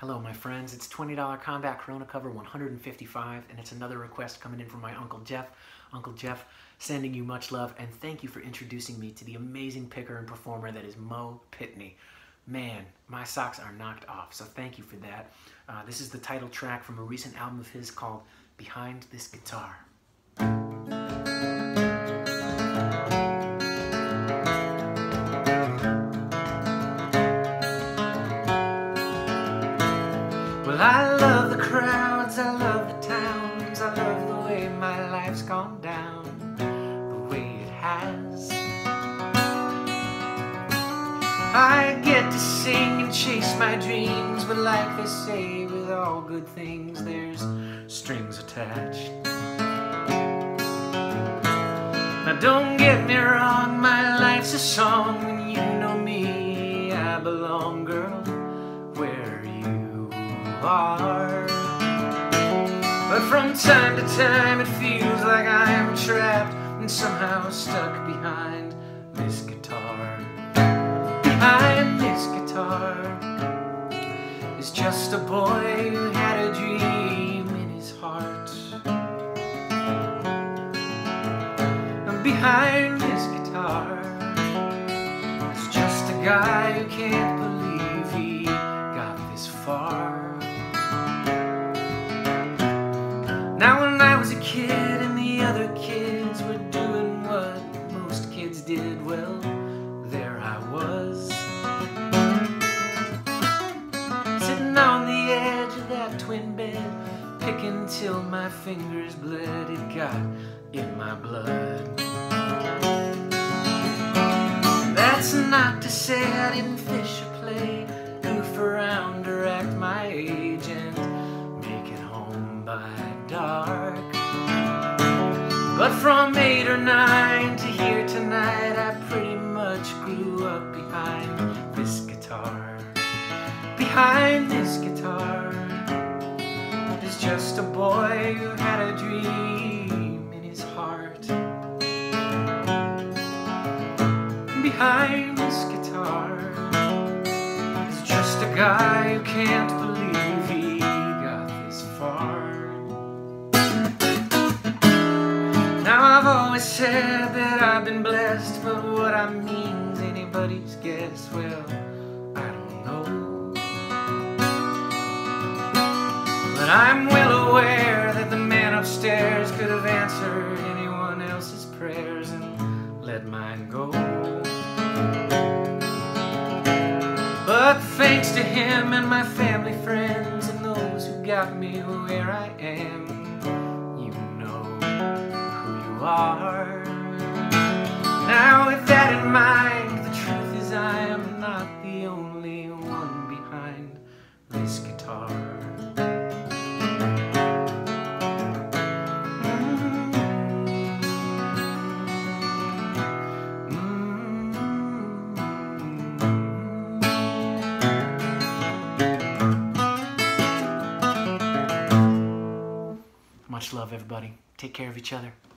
Hello, my friends. It's $20 Combat Corona cover 155, and it's another request coming in from my Uncle Jeff. Uncle Jeff, sending you much love, and thank you for introducing me to the amazing picker and performer that is Mo Pitney. Man, my socks are knocked off, so thank you for that. This is the title track from a recent album of his called Behind This Guitar. Well, I love the crowds, I love the towns, I love the way my life's gone down, the way it has. I get to sing and chase my dreams, but like they say, with all good things, there's strings attached. Now don't get me wrong, my life's a song, and you know me, I belong, girl, where you are. But from time to time it feels like I am trapped and somehow stuck behind this guitar. Behind this guitar is just a boy who had a dream in his heart. And behind this guitar is just a guy who can't believe he got this far. Now when I was a kid and the other kids were doing what most kids did, well, there I was, sitting on the edge of that twin bed, picking till my fingers bled. It got in my blood. That's not to say I didn't fish or play, goof around or act my age and make it home by dark. But from 8 or 9 to here tonight, I pretty much grew up behind this guitar. Behind this guitar is just a boy who had a dream in his heart. Behind this guitar is just a guy who can't believe he got this far. Now I've always said that I've been blessed, but what I mean's anybody's guess. Well, I don't know, but I'm well aware that the man upstairs could have answered anyone else's prayers and let mine go. But thanks to him and my family, friends, and those who got me where I am, you know who you are. Now with that in mind, the truth is I am not the only one behind this guitar. Much love, everybody. Take care of each other.